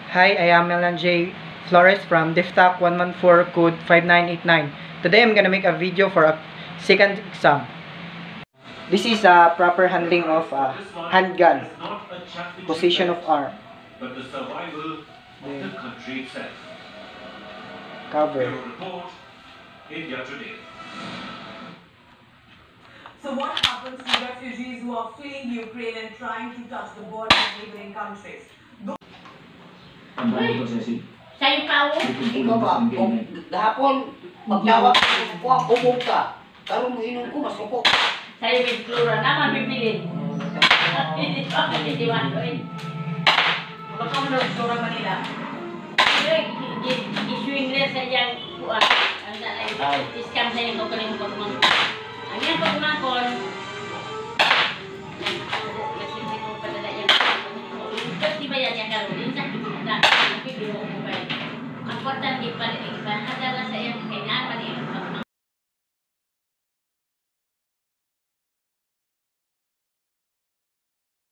Hi, I am Melan J. Flores from DIFTAC 114 code 5989. Today I'm gonna make a video for a second exam. This is a proper handling of a handgun, position of arm, but the survival of the country itself. cover. Bureau Report, India Today. So what happens to refugees who are fleeing Ukraine and trying to touch the border of neighboring countries? Sa'yo pa ako? Ikaw ba? Kung gahapon, magtawag ko, umog ka. Karoon mo inom ko, masupok. Sa'yo may klura naman pipilin. Hindi pa matitiwan ko eh. Baka mo na klura Manila. Issuing nila sa iyang buwan. Ang dahil, iskam sa iyong kukuling pagmangkon. Ang iyang pagmangkon, kasi hindi ko padala yung pagmangkon. Di ba yan yung karoon? Yung sakit na, napibiro ko pa yun. Ang importante pa rin iba.